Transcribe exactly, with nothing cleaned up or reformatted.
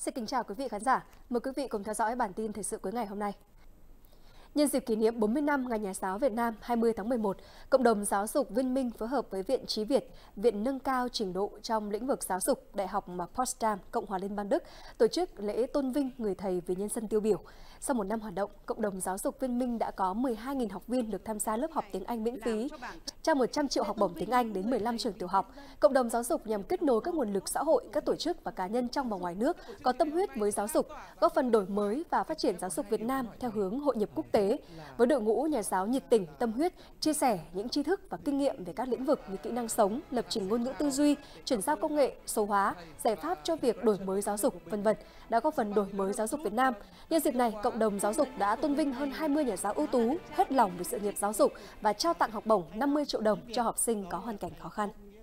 Xin kính chào quý vị khán giả. Mời quý vị cùng theo dõi bản tin thời sự cuối ngày hôm nay. Nhân dịp kỷ niệm bốn mươi năm Ngày Nhà giáo Việt Nam hai mươi tháng mười một, Cộng đồng Giáo dục Viên Minh phối hợp với Viện Trí Việt, Viện Nâng cao trình độ trong lĩnh vực giáo dục, Đại học Potsdam, Cộng hòa Liên bang Đức tổ chức lễ tôn vinh người thầy vì nhân dân tiêu biểu. Sau một năm hoạt động, Cộng đồng Giáo dục Viên Minh đã có mười hai nghìn học viên được tham gia lớp học tiếng Anh miễn phí, trao một trăm triệu học bổng tiếng Anh đến mười lăm trường tiểu học. Cộng đồng giáo dục nhằm kết nối các nguồn lực xã hội, các tổ chức và cá nhân trong và ngoài nước có tâm huyết với giáo dục, góp phần đổi mới và phát triển giáo dục Việt Nam theo hướng hội nhập quốc tế, với đội ngũ nhà giáo nhiệt tình, tâm huyết, chia sẻ những tri thức và kinh nghiệm về các lĩnh vực như kỹ năng sống, lập trình ngôn ngữ tư duy, chuyển giao công nghệ, số hóa, giải pháp cho việc đổi mới giáo dục, vân vân đã góp phần đổi mới giáo dục Việt Nam. Nhân dịp này, cộng đồng giáo dục đã tôn vinh hơn hai mươi nhà giáo ưu tú, hết lòng vì sự nghiệp giáo dục và trao tặng học bổng năm mươi triệu đồng cho học sinh có hoàn cảnh khó khăn.